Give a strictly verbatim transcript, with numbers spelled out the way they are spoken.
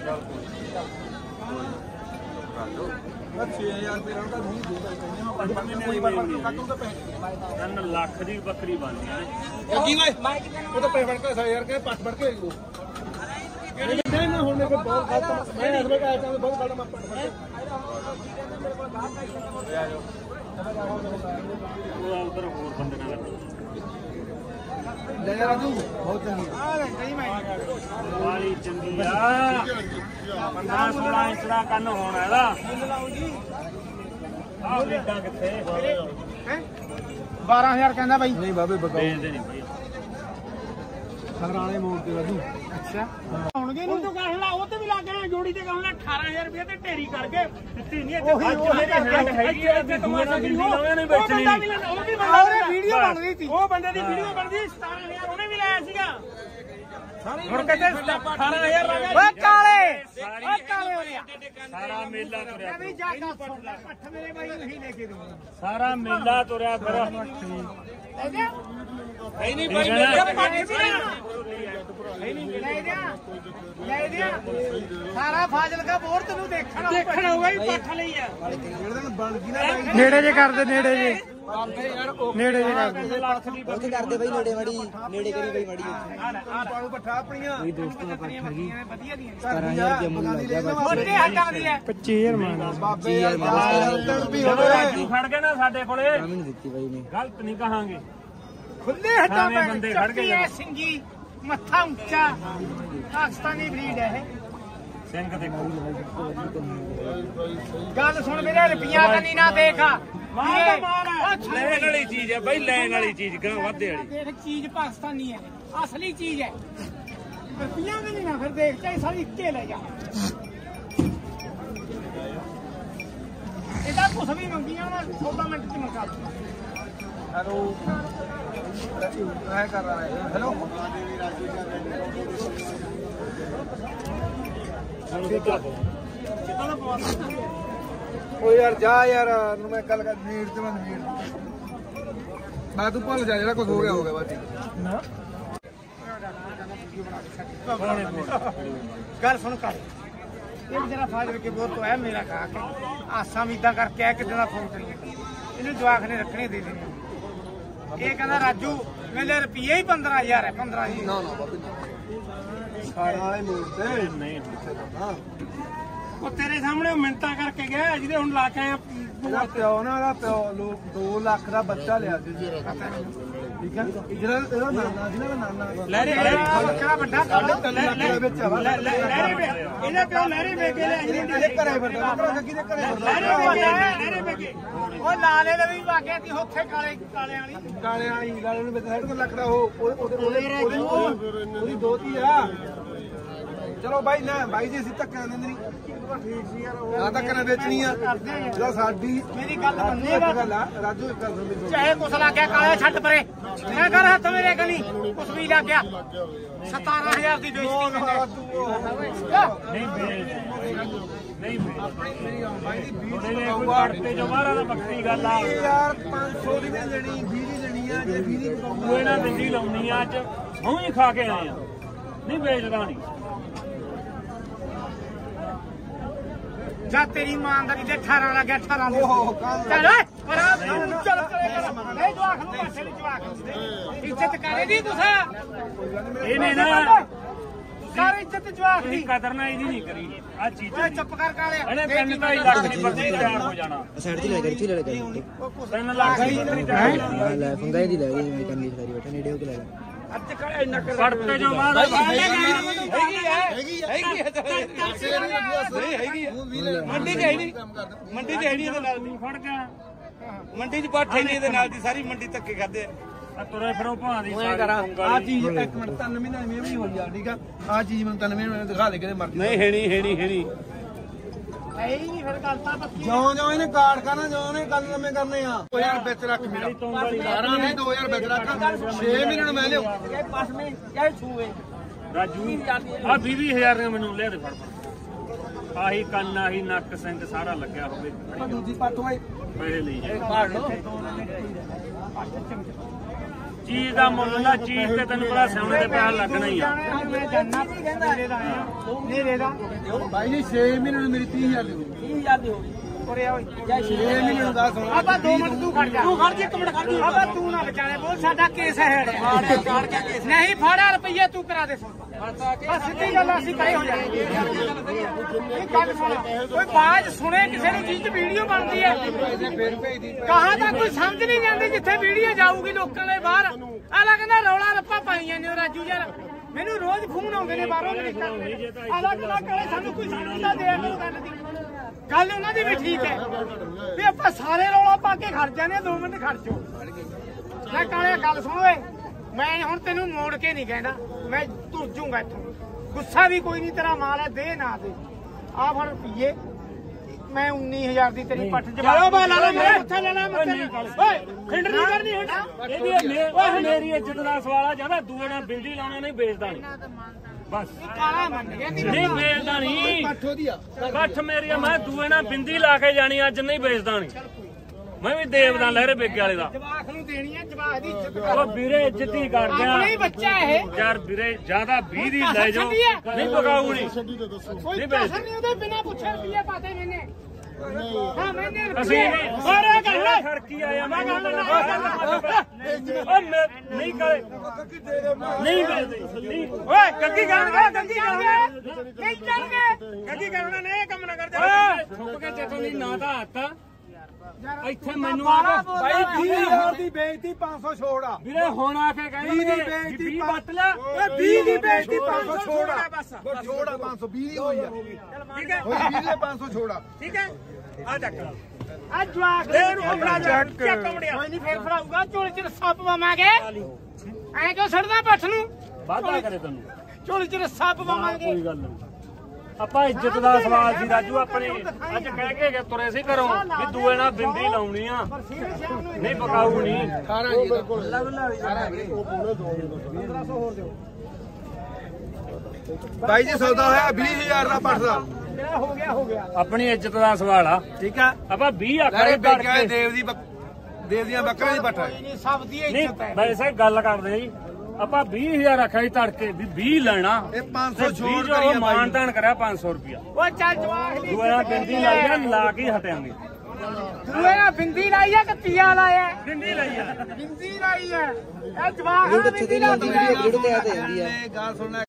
ਤਿੰਨ ਲੱਖ ਦੀ ਬੱਕਰੀ ਬਣਦੀ ਹੈ ਉਹ ਤਾਂ ਪੈਸੇ ਫੜ ਕੇ ਯਾਰ ਕਿ ਪੱਟ ਫੜ ਕੇ ਮੈਂ ਹੁਣ ਬਹੁਤ ਗਲਤ ਮੈਂ ਇਸ ਵੇਲੇ ਆਇਆ ਤਾਂ ਬਹੁਤ ਗਲਤ ਮੈਂ ਪੱਟ ਫੜ ਉਹ ਉਧਰ ਹੋਰ ਬੰਦੇ ਨਾਲ ਲੈ ਰਾਜੂ ਬਹੁਤ ਚੰਗੀ ਵਾਲੀ ਚੰਗੀ ਆ ਪੰਦਰਾਂ ਸੋਲਾਂ ਇੰਚ ਦਾ ਕੰਨ ਹੋਣਾ ਇਹਦਾ ਆਹ ਬਲੀਡਾਂ ਕਿੱਥੇ ਬਾਰਾਂ ਹਜ਼ਾਰ ਕਹਿੰਦਾ ਬਾਈ ਨਹੀਂ ਬਾਬੇ ਵੇਚਦੇ ਨਹੀਂ ਬਈ ਸਗਰਾਲੇ ਮੋੜ ਤੇ ਰਾਜੂ ਅੱਛਾ ਹੋਣਗੇ ਨਹੀਂ ਤੂੰ ਕਹਿਣਾ ਉਹ ਤੇ ਵੀ ਲੱਗ ਜਾਣਾ ਜੋੜੀ ਤੇ ਕਹਿਣਾ ਅਠਾਰਾਂ ਹਜ਼ਾਰ ਰੁਪਏ ਤੇ ਢੇਰੀ ਕਰਕੇ ਦਿੱਤੀ ਨਹੀਂ ਇੱਥੇ ਅੱਜ ਮੇਰੇ ਹੈਂਡ ਹੈਗੀ ਆ ਤੇ ਤੁਹਾਡਾ ਵੀ ਲਾਉਣੇ ਨਹੀਂ ਵੇਚਣੀ ਉਹ ਵੀ ਬੰਦਾ ਵੀਡੀਓ ਬਣ ਰਹੀ ਸੀ ਉਹ ਬੰਦੇ ਦੀ ਵੀਡੀਓ ਬਣਦੀ ਸਤਾਰਾਂ ਹਜ਼ਾਰ ਉਹਨੇ ਵੀ ਲਾਇਆ ਸੀਗਾ ਹੁਣ ਕਹਿੰਦੇ ਅਠਾਰਾਂ ਹਜ਼ਾਰ ਲੱਗਾ ਓਏ ਕਾਲੇ ਓਏ ਕਾਲੇ ਹੋ ਰਿਹਾ ਸਾਰਾ ਮੇਲਾ ਤੁਰਿਆ ਵੀ ਜਾ ਕੇ ਪੱਠ ਮੇਰੇ ਬਾਈ ਨਹੀਂ ਲੈ ਕੇ ਦੂੰਗਾ ਸਾਰਾ ਮੇਲਾ ਤੁਰਿਆ ਫਿਰ ਨਹੀਂ ਨਹੀਂ ਬਾਈ ਮੇਰੇ ਪੱਠ ਵੀ ਨਹੀਂ ਲੈ ਦਿਆ ਲੈ ਦਿਆ ਸਾਰਾ ਫਾਜ਼ਿਲਕਾ ਬੋਰ ਤੈਨੂੰ ਦੇਖਣਾ ਦੇਖਣਾ ਹੋਊਗਾ ਵੀ ਪੱਠ ਲਈ ਆ ਜਿਹੜੇ ਦਿਨ ਬਣ ਗਈ ਨਾ ਬਾਈ ਨੇੜੇ ਜੇ ਕਰਦੇ ਨੇੜੇ ਜੇ ਨੇੜੇ ਜੇ ਕਰਦੇ ਲੱਖ ਦੀ ਉੱਥੇ ਕਰਦੇ ਬਈ ਨੇੜੇ ਮੜੀ ਨੇੜੇ ਕਰੀ ਬਈ ਮੜੀ ਪਾਉ ਪੱਠਾ ਆਪਣੀਆਂ ਕੋਈ ਦੋਸਤਾਂ ਦਾ ਪੱਠ ਹੈਗੀ ਵਧੀਆ ਦੀਆਂ ਸਤਾਰਾਂ ਹਜ਼ਾਰ ਦੀ ਮੁੱਲ ਲੱਗਿਆ ਬਸ ਮੋਟੇ ਹੱਟਾਂ ਦੀ ਹੈ ਪੱਚੀ ਹਜ਼ਾਰ ਮੰਗਦਾ ਬਾਬੇ ਯਾਰ ਜਦੋਂ ਰਾਜੂ ਖੜ ਗਏ ਨਾ ਸਾਡੇ ਕੋਲੇ ਨਹੀਂ ਦਿੱਤੀ ਬਾਈ ਨੇ ਗਲਤ ਨਹੀਂ ਕਹਾਂਗੇ ਖੁੱਲੇ ਹੱਟਾਂ ਐਵੇਂ ਬੰਦੇ ਖੜ ਗਏ ਹੈ ਸਿੰਗੀ ਮੱਥਾ ਉੱਚਾ ਪਾਕਿਸਤਾਨੀ ਬਰੀਡ ਹੈ ਇਹ ਸਿੰਘ ਦੇਖੋ ਗੱਲ ਸੁਣ ਮੇਰੇ ਰੁਪਈਆ ਕੰਨੀ ਨਾ ਦੇਖ ਮਾਲ ਮਾਲ ਲੈਣ ਵਾਲੀ ਚੀਜ਼ ਹੈ ਬਈ ਲੈਣ ਵਾਲੀ ਚੀਜ਼ ਗਾਂ ਵਾਧੇ ਵਾਲੀ ਦੇਖ ਚੀਜ਼ ਪਾਕਿਸਤਾਨੀ ਹੈ ਅਸਲੀ ਚੀਜ਼ ਹੈ ਰੁਪਈਆ ਕੰਨੀ ਨਾ ਫਿਰ ਦੇਖ ਚਾਹੇ ਸਾਰੀ ਇੱਕੇ ਲੈ ਜਾ ਇਹਦਾ ਕੁਛ ਵੀ ਮੰਗੀਆਂ ਨਾ ਚੌਦਾਂ ਮਿੰਟ ਚ ਮੰਗਾ ਹੈਲੋ ਮੈਂ ਕਰ ਰਹਾ ਹੈ ਹੈਲੋ ਉਹ ਯਾਰ ਜਾ ਯਾਰ ਨੂੰ ਮੈਂ ਕੱਲ ਕਰ ਨੀੜ ਤੇ ਮੈਂ ਨੀੜ ਮੈਂ ਤੂੰ ਭੁੱਲ ਜਾ ਜਿਹੜਾ ਕੁਝ ਹੋ ਗਿਆ ਹੋ ਗਿਆ ਬਾਤੀ ਨਾ ਗੱਲ ਸੁਣ ਕਰ ਇਹ ਜਿਹੜਾ ਫਾਦਰ ਕੇ ਬੋਰ ਤੋਂ ਆਇਆ ਮੇਰਾ ਖਾ ਕੇ ਆਸਾਂ ਮੀਦਾਂ ਕਰਕੇ ਆ ਕਿੱਦਾਂ ਦਾ ਫੋਨ ਕਰੀਏ ਇਹਨੂੰ ਜਵਾਕ ਨੇ ਰੱਖਣੇ ਦੇ ਦੇਣੇ ਇਹ ਕਹਿੰਦਾ ਰਾਜੂ ਮੇਰੇ ਰੁਪਈਏ ਹੀ ਪੰਦਰਾਂ ਹਜ਼ਾਰ ਹੈ ਪੰਦਰਾਂ ਹਜ਼ਾਰ ਨਾ ਨਾ ਬਾਬੇ ਸਾਰਾ ਇਹ ਲੋਕ ਤੇ ਨਹੀਂ ਹਾਂ ਉਹ ਤੇਰੇ ਸਾਹਮਣੇ ਮਿੰਟਾਂ ਕਰਕੇ ਗਿਆ ਜਿਹਦੇ ਹੁਣ ਲਾ ਕੇ ਆਇਆ ਉਹਦਾ ਪਿਓ ਨਾ ਉਹਦਾ ਪਿਓ ਲੋਕ ਦੋ ਲੱਖ ਦਾ ਬੱਚਾ ਲਿਆ ਸੀ ਠੀਕ ਹੈ ਜਿਹੜਾ ਇਹਦਾ ਨਾਨਾ ਸੀ ਨਾ ਨਾਨਾ ਲੈ ਰੇ ਬੱਕਰਾ ਵੱਡਾ ਸਾਢੇ ਤਿੰਨ ਲੱਖ ਦੇ ਵਿੱਚ ਆ ਲੈ ਰੇ ਇਹਦੇ ਪਿਓ ਲਹਿਰੇ ਵੇਕੇ ਲੈ ਇਹਦੇ ਘਰੇ ਵੱਡਾ ਬੱਕਰਾ ਜੱਗੀ ਦੇ ਘਰੇ ਲਹਿਰੇ ਵੇਕੇ ਲਹਿਰੇ ਵੇਕੇ ਉਹ ਲਾਲੇ ਦੇ ਵੀ ਵਾਗਿਆ ਸੀ ਉੱਥੇ ਕਾਲੇ ਕਾਲੇ ਵਾਲੀ ਕਾਲੇ ਵਾਲੀ ਲਾਲੇ ਨੂੰ ਸਾਢੇ ਤਿੰਨ ਲੱਖ ਦਾ ਉਹ ਉਹਦੇ ਉਹਦੇ ਉਹਦੀ ਦੋਤੀ ਆ ਚਲੋ ਬਾਈ ਨਾ ਬਾਈ ਜੀ ਅਸੀਂ ਧੱਕਾ ਦਿੰਦੇ ਨਹੀਂ ਠੀਕ ਸੀ ਯਾਰ ਉਹ ਧੱਕਾ ਨਾ ਵੇਚਣੀ ਆ ਜਿਹੜਾ ਸਾਡੀ ਮੇਰੀ ਗੱਲ ਮੰਨੇਗਾ ਗੱਲ ਆ ਰਾਜੂ ਇੱਕ ਗੱਲ ਸੁਣ ਚਾਹੇ ਕੁਛ ਲੱਗ ਗਿਆ ਕਾਲੇ ਛੱਡ ਪਰੇ ਮੈਂ ਕਰ ਹੱਥ ਮੇਰੇ ਗਲੀ ਕੁਛ ਵੀ ਲੱਗ ਗਿਆ ਸਤਾਰਾਂ ਹਜ਼ਾਰ ਦੀ ਬੇਇੱਜ਼ਤੀ ਨਹੀਂ ਵੇਚ ਨਹੀਂ ਵੇਚ ਆਪਣੀ ਮੇਰੀ ਬਾਈ ਦੀ ਵੀਹ ਉਹਨੇ ਕੋਈ ਕੱਟਤੇ ਜੋ ਮਾਰਾ ਦਾ ਬੱਕਰੀ ਗੱਲ ਆ ਯਾਰ ਪੰਜ ਸੌ ਦੀ ਵੀ ਲੈਣੀ ਵੀਹ ਦੀ ਲੈਣੀ ਆ ਜੇ ਵੀਹ ਦੀ ਉਹ ਇਹਨਾਂ ਦਿੰਦੀ ਲਾਉਣੀ ਆ ਅੱਜ ਹੁਣ ਹੀ ਖਾ ਕੇ ਆਏ ਆ ਨਹੀਂ ਵੇਚਦਾ ਨਹੀਂ ਜਾ ਤੇਰੀ ਇਮਾਨਦਾਰੀ ਤੇ ਅਠਾਰਾਂ ਲੱਗਿਆ ਅਠਾਰਾਂ ਦੇ ਚੱਲ ਓਏ ਪਰਾ ਚੱਲ ਕਰੇ ਇਹ ਜਵਾਕ ਨੂੰ ਪਾਸੇ ਨੂੰ ਜਵਾਕ ਇੱਜ਼ਤ ਕਰੇਗੀ ਤੁਸੀਂ ਇਹਨੇ ਨਾ ਕਰ ਇੱਜ਼ਤ ਜਵਾਕ ਦੀ ਕਦਰ ਨਾ ਇਹਦੀ ਨਹੀਂ ਕਰੀ ਆ ਚੀਜ਼ ਓਏ ਚੁੱਪ ਕਰ ਕਾਲੇ ਇਹਨੇ ਤਿੰਨ ਢਾਈ ਲੱਖ ਦੀ ਬੱਕਰੀ ਤਿਆਰ ਹੋ ਜਾਣਾ ਸਾਈਡ ਤੇ ਲੈ ਕੇ ਇੱਥੇ ਲੈ ਕੇ ਤਿੰਨ ਲੱਖ ਦੀ ਬੱਕਰੀ ਤਿਆਰ ਹੋ ਜਾਣੀ ਲੈ ਫੰਗਾ ਦੀ ਲੈ ਗਈ ਮੈਂ ਕੰਨੀ ਸਾਰੀ ਬੈਠਾ ਨੇੜੇ ਹੋ ਕੇ ਲੈ ਲੈ ਅੱਜ ਇੰਨਾ ਕਰ ਕੱਟਤੇ ਜੋ ਮਾਰਾ ਹੈਗੀ ਹੈ ਹੈਗੀ ਹੈਗੀ ਹੈਗੀ ਮੰਡੀ ਚ ਹੈ ਨਹੀਂ ਮੰਡੀ ਚ ਹੈ ਨਹੀਂ ਇਹਦੇ ਨਾਲ ਦੀ ਫੜ ਗਿਆ ਮੰਡੀ ਚ ਪੱਠ ਹੈ ਨਹੀਂ ਇਹਦੇ ਨਾਲ ਦੀ ਸਾਰੀ ਮੰਡੀ ਧੱਕੇ ਖਾਦੇ ਆ ਤੁਰੇ ਫਿਰੋ ਭਾਂ ਦੀ ਆ ਚੀਜ਼ ਇੱਕ ਮਿੰਟ ਤਿੰਨ ਮਹੀਨੇ ਦੀ ਮੇਵਣੀ ਹੋਈ ਆ ਠੀਕ ਆ ਆ ਚੀਜ਼ ਮੈਨੂੰ ਤਿੰਨ ਮਹੀਨੇ ਦਿਖਾ ਦੇ ਕਿਤੇ ਮਰਜ਼ੀ ਨਹੀਂ ਹੈਣੀ ਹੈਣੀ ਹੈਣੀ ਹੈ ਹੀ ਨਹੀਂ ਫਿਰ ਗੱਲ ਤਾਂ ਜਿਉਂ ਜਿਉਂ ਇਹਨੇ ਕਾਰਡ ਕਰਨਾ ਜਿਉਂ ਇਹਨੇ ਗੱਲ ਨਵੇਂ ਕਰਨੇ ਆ ਦੋ ਹਜ਼ਾਰ ਵਿੱਚ ਰੱਖ ਮੇਰਾ ਅਠਾਰਾਂ ਨਹੀਂ ਦੋ ਹਜ਼ਾਰ ਵਿੱਚ ਰੱਖ ਛੇ ਮਹੀਨੇ ਨੂੰ ਮੈਂ ਲਿਓ ਇਹ ਪਾਸ ਮੇ ਕਿਆ ਛੂਵੇ ਰਾਜੂ ਆ ਵੀਹ ਹਜ਼ਾਰ ਦੀਆਂ ਮੈਨੂੰ ਲਿਆ ਦੇ ਫੜ ਫੜ ਆਹੀ ਕੰਨ ਆਹੀ ਨੱਕ ਸਿੰਘ ਸਾਰਾ ਲੱਗਿਆ ਹੋਵੇ ਦੂਜੀ ਪੱਟ ਹੋਏ ਪੈਸੇ ਲਈ ਕਾਰਡ ਲੋ ਚੀਜ਼ ਦਾ ਮੁੱਲ ਦਾ ਚੀਜ਼ ਤੇ ਤੈਨੂੰ ਪਤਾ ਸਿਆਉਣੇ ਦੇ ਪੈਰ ਲੱਗਣਾ ਹੀ ਆ। ਮੈਂ ਜਾਨਣਾ ਨੇੜੇ ਦਾ ਆਇਆ ਨੇੜੇ ਦਾ ਬਾਈ ਜੀ ਛੇ ਮਹੀਨੇ ਨੂੰ ਮੇਰੀ ਤੀਹ ਹਜ਼ਾਰ ਦੀ ਹੋ ਗਈ। ਤੀਹ ਹਜ਼ਾਰ ਦੀ ਹੋ ਗਈ ਉਰੇ ਆ ਓਏ ਛੇ ਮਹੀਨੇ ਨੂੰ ਦੱਸ ਹੁਣ ਆਪਾਂ ਦੋ ਮਿੰਟ ਤੂੰ ਖੜ ਜਾ ਤੂੰ ਖੜ ਜਾ ਇੱਕ ਮਿੰਟ ਖੜ ਜਾ ਆਪਾਂ ਤੂੰ ਨਾ ਵਿਚਾਲੇ ਬੋਲ ਸਾਡਾ ਕੇਸ ਹੈ ਨਹੀਂ ਫਾੜਾ ਰੁਪਈਏ ਤੂੰ ਕਰਾ ਦੇ ਬਸ ਸਿੱਧੀ ਗੱਲ ਅਸੀਂ ਪਰੇ ਹੋ ਜਾਏ ਇਹ ਗੱਲ ਸੁਣ ਕੋਈ ਬਾਜ ਸੁਣੇ ਕਿਸੇ ਨੂੰ ਚੀਜ਼ ਵੀਡੀਓ ਬਣਦੀ ਹੈ ਫੇਰ ਭੇਜਦੀ ਕਹਾਂ ਤਾਂ ਕੋਈ ਸਮਝ ਨਹੀਂ ਜਾਂਦੀ ਜਿੱਥੇ ਵੀਡੀਓ ਜਾਊਗੀ ਲੋਕਾਂ ਦੇ ਬਾਹਰ ਆਲਾ ਕਹਿੰਦਾ ਰੌਲਾ ਰੱਪਾ ਪਾਈ ਜਾਂਦੇ ਹੋ ਰਾਜੂ ਯਾਰ ਮੈਨੂੰ ਰੋਜ਼ ਫੋਨ ਆਉਂਦੇ ਨੇ ਬਾਹਰੋਂ ਆਲਾ ਕਹਿੰਦਾ ਕਲੇ ਸਾਨੂੰ ਕੋਈ ਸਮਝਦਾ ਦਿਆ ਕਰੋ ਗੱਲ ਦੀ ਗੱਲ ਉਹਨਾਂ ਦੀ ਵੀ ਠੀਕ ਹੈ ਵੀ ਆਪਾਂ ਸਾਰੇ ਰੌਲਾ ਪਾ ਕੇ ਖੜ ਜਾਂਦੇ ਦੋ ਮਿੰਟ ਖੜ ਜਾਓ ਮੈਂ ਕਾਲੇ ਗੱਲ ਸੁਣ ਓਏ ਮੈਂ ਹੁਣ ਤੈਨੂੰ ਮੋੜ ਕੇ ਨਹੀਂ ਕਹਿੰਦਾ ਮੈਂ ਤੁਰ ਜੂੰਗਾ ਇੱਥੋਂ ਗੁੱਸਾ ਵੀ ਕੋਈ ਨਹੀਂ ਤੇਰਾ ਮਾਲ ਹੈ ਦੇ ਨਾ ਦੇ ਆ ਫੜ ਰੁਪਈਏ ਮੈਂ ਉੱਨੀ ਹਜ਼ਾਰ ਦੀ ਤੇਰੀ ਪੱਠ ਜਵਾ ਚਲੋ ਬਾ ਲਾ ਲੈ ਮੇਰੇ ਉੱਥੇ ਲੈਣਾ ਮੈਂ ਓਏ ਖਿੰਡ ਨਹੀਂ ਕਰਨੀ ਹੁਣ ਇਹਦੀ ਮੇਰੀ ਇੱਜ਼ਤ ਦਾ ਸਵਾਲ ਆ ਜਾਂਦਾ ਦੂਏ ਨਾਲ ਬਿੰਦੀ ਲਾਉਣਾ ਨਹੀਂ ਵੇਚਦਾ ਨਹੀਂ ਬਸ ਕਾਲਾ ਮੰਨ ਗਿਆ ਨਹੀਂ ਵੇਚਦਾ ਨਹੀਂ ਪੱਠ ਉਹਦੀ ਆ ਪੱਠ ਮੇਰੀ ਆ ਮੈਂ ਦੂਏ ਨਾਲ ਬਿੰਦੀ ਲਾ ਕੇ ਜਾਣੀ ਅੱਜ ਨਹੀਂ ਵੇਚਦਾ ਨਹੀਂ ਮੈਂ ਵੀ ਦੇਵਦਾ ਲਹਿਰੇ ਬੇਗੇ ਵਾਲੇ ਦਾ ਜਵਾਖ ਨੂੰ ਦੇਣੀ ਹੈ ਜਵਾਖ ਦੀ ਇੱਜ਼ਤ ਕਰ ਉਹ ਵੀਰੇ ਇੱਜ਼ਤ ਹੀ ਕਰਦੇ ਆ ਆਪਣਾ ਹੀ ਬੱਚਾ ਇਹ ਯਾਰ ਵੀਰੇ ਜਿਆਦਾ ਵੀਹ ਦੀ ਲੈ ਜਾਓ ਨਹੀਂ ਪਕਾਉ ਨਹੀਂ ਕੋਈ ਪੈਸਾ ਨਹੀਂ ਉਹਦੇ ਬਿਨਾ ਪੁੱਛੇ ਰੁਪਈਏ ਪਾਤੇ ਮੈਨੇ ਹਾਂ ਮੈਨੇ ਅਸੀਂ ਨਹੀਂ ਸਾਰੇ ਕਰਨਾ ਖੜਕੀ ਆਇਆ ਮੈਂ ਗੱਲ ਨਹੀਂ ਕਰੇ ਨਹੀਂ ਨਹੀਂ ਓਏ ਗੱਗੀ ਕਰਨਗੇ ਗੱਗੀ ਕਰਨਗੇ ਨਹੀਂ ਕਰਨਗੇ ਗੱਗੀ ਕਰਨਾ ਨਹੀਂ ਇਹ ਕੰਮ ਨਾ ਕਰ ਜਾ ਛੁੱਪ ਕੇ ਚੱਟਣ ਦੀ ਨਾ ਤਾਂ ਹੱਥ ਇੱਥੇ ਮੈਨੂੰ ਆ ਬਾਈ ਵੀਹ ਹਜ਼ਾਰ ਦੀ ਬੇਇੱਜ਼ਤੀ ਪੰਜ ਸੌ ਛੋੜ ਆ ਵੀਰੇ ਹੁਣ ਆ ਕੇ ਕਹਿੰਦੇ ਵੀਹ ਦੀ ਬੇਇੱਜ਼ਤੀ ਵੀਹ ਵੱਟ ਲੈ ਓਏ ਵੀਹ ਦੀ ਬੇਇੱਜ਼ਤੀ ਪੰਜ ਸੌ ਛੋੜ ਆ ਬਸ ਛੋੜ ਆ ਪੰਜ ਸੌ ਵੀਹ ਦੀ ਹੋਈ ਆ ਠੀਕ ਹੈ ਹੋਈ ਵੀਹ ਦੇ ਪੰਜ ਸੌ ਛੋੜ ਆ ਠੀਕ ਹੈ ਆ ਚੱਕ ਆ ਜਵਾਕ ਦੇ ਨੂੰ ਆਪਣਾ ਚੱਕ ਕਮੜਿਆ ਕੋਈ ਨਹੀਂ ਫੇਰ ਫੜਾਊਗਾ ਝੋਲੀ ਚ ਰੱਸਾ ਪਵਾਵਾਂਗੇ ਐ ਕਿਉਂ ਛੱਡਦਾ ਪੱਠ ਨੂੰ ਵਾਦਾ ਕਰੇ ਤੈਨੂੰ ਝੋਲੀ ਚ ਰੱਸਾ ਪਵਾਵਾਂਗੇ ਕੋਈ ਗੱਲ ਨਹੀਂ ਆਪਾਂ ਇੱਜ਼ਤ ਦਾ ਸਵਾਲ ਸੀ ਰਾਜੂ ਆਪਣੇ ਅੱਜ ਕਹਿ ਕੇ ਗਏ ਤੁਰੇ ਸੀ ਘਰੋਂ ਵੀ ਦੂਏ ਨਾਲ ਬਿੰਦੀ ਲਾਉਣੀ ਆ ਨਹੀਂ ਪਕਾਊ ਨਹੀਂ ਅਠਾਰਾਂ ਜੀ ਬੱਲਾ ਬੱਲਾ ਪੰਦਰਾਂ ਸੌ ਹੋਰ ਦਿਓ ਬਾਈ ਜੀ ਸੌਦਾ ਹੋਇਆ ਵੀਹ ਹਜ਼ਾਰ ਦਾ ਪੱਠ ਦਾ ਹੋ ਗਿਆ ਹੋ ਗਿਆ ਆਪਣੀ ਇੱਜ਼ਤ ਦਾ ਸਵਾਲ ਆ ਠੀਕ ਆ ਆਪਾਂ ਵੀਹ ਲੈ ਆਖਾਂ ਬੇਕਿਆ ਦੇਵ ਦੀ ਦੇਵ ਦੀਆਂ ਬੱਕਰੀਆਂ ਦੀ ਪੱਠ ਹੈ ਨਹੀਂ ਸਭ ਦੀ ਨਹੀਂ ਇੱਜ਼ਤ ਹੈ ਵੈਸੇ ਗੱਲ ਕਰਦੇ ਜੀ ਆਪਾਂ ਵੀਹ ਹਜ਼ਾਰ ਆਖਿਆ ਸੀ ਤੜਕੇ ਵੀ ਵੀਹ ਲੈਣਾ ਇਹ ਪੰਜ ਸੌ ਛੋੜ ਕਰੀਆ ਕਰੀਆ ਮਾਨ ਤਾਨ ਕਰਿਆ ਪੰਜ ਸੌ ਰੁਪਿਆ ਓਏ ਚੱਲ ਜਵਾਕ ਦੀ ਦੂਏ ਨਾਲ ਬਿੰਦੀ ਲਾਈ ਆ ਲਾ ਕੇ ਹਟਾਂਗੇ ਦੂਏ ਨਾਲ ਬਿੰਦੀ ਲਾਈ ਆ ਕਿ ਤੀਆ ਲਾਇਆ ਬਿੰਦੀ ਲਾਈ ਆ ਬਿੰਦੀ ਲਾਈ ਆ ਇਹ ਜਵਾਕ ਵੀਡੀਓ ਕਿੱਥੇ ਦੀ ਲਾਉਂਦੀ ਵੀਡੀਓ ਵੀਡੀਓ ਤੇ ਆ ਤੇ ਆਉਂਦੀ ਆ ਗੱਲ ਸੁਣਨਾ